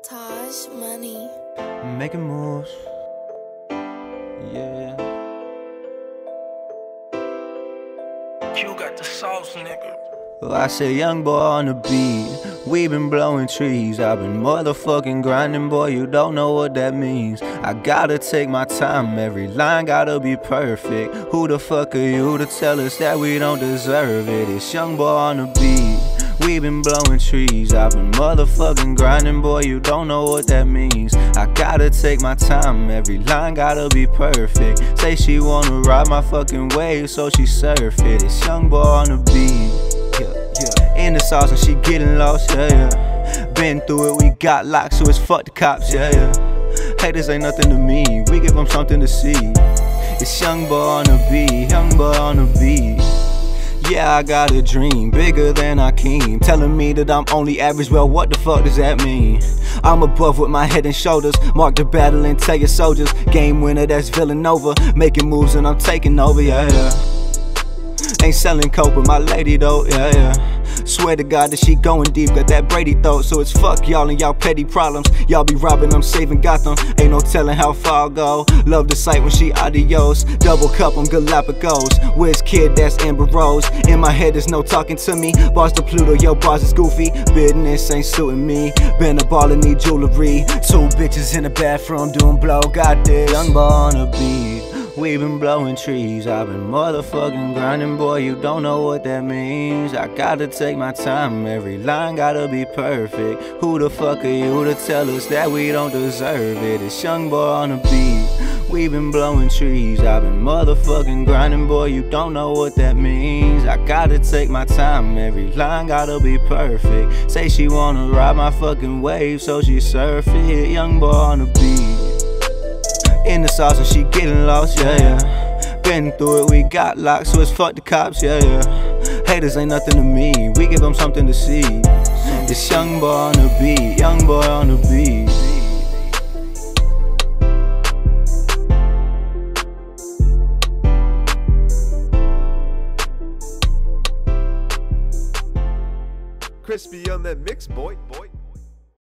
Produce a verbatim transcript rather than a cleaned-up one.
Taj Money. Making moves, yeah. You got the sauce, nigga. Well, I say young boy on the beat. We been blowing trees, I've been motherfucking grinding, boy, you don't know what that means. I gotta take my time, every line gotta be perfect. Who the fuck are you to tell us that we don't deserve it? It's young boy on the beat. We been blowing trees, I've been motherfucking grinding, boy, you don't know what that means. I gotta take my time, every line gotta be perfect. Say she wanna ride my fucking wave, so she surf it. It's young boy on the beat, yeah, yeah. In the sauce and she getting lost, yeah, yeah. Been through it, we got locked, so it's fuck the cops, yeah, yeah. Haters ain't nothing to me, we give them something to see. It's young boy on the beat, young boy on the beat. Yeah, I got a dream, bigger than Akeem. Telling me that I'm only average, well what the fuck does that mean? I'm above with my head and shoulders. Mark the battle and tell your soldiers. Game winner, that's Villanova. Making moves and I'm taking over, yeah, yeah. Ain't selling coke with my lady though, yeah, yeah. Swear to God that she going deep, got that Brady throat. So it's fuck y'all and y'all petty problems. Y'all be robbing, I'm saving Gotham. Ain't no telling how far I'll go. Love the sight when she adios. Double cup, I'm Galapagos. Whiz kid, that's Amber Rose. In my head there's no talking to me. Boss to Pluto, yo boss is goofy. Business ain't suiting me. Been a baller, need jewelry. Two bitches in the bathroom doing blow, got this. Young boy on the beat. We been blowing trees, I've been motherfucking grinding, boy, you don't know what that means. I gotta take my time, every line gotta be perfect. Who the fuck are you to tell us that we don't deserve it? It's young boy on the beat. We been blowing trees, I've been motherfucking grinding, boy, you don't know what that means. I gotta take my time, every line gotta be perfect. Say she wanna ride my fucking wave, so she surf it. Young boy on the beat. In the sauce and she getting lost, yeah, yeah. Been through it, we got locked, so it's fuck the cops, yeah, yeah. Haters ain't nothing to me, we give them something to see. It's young boy on the beat, young boy on the beat. Crispy on that mix, boy, boy.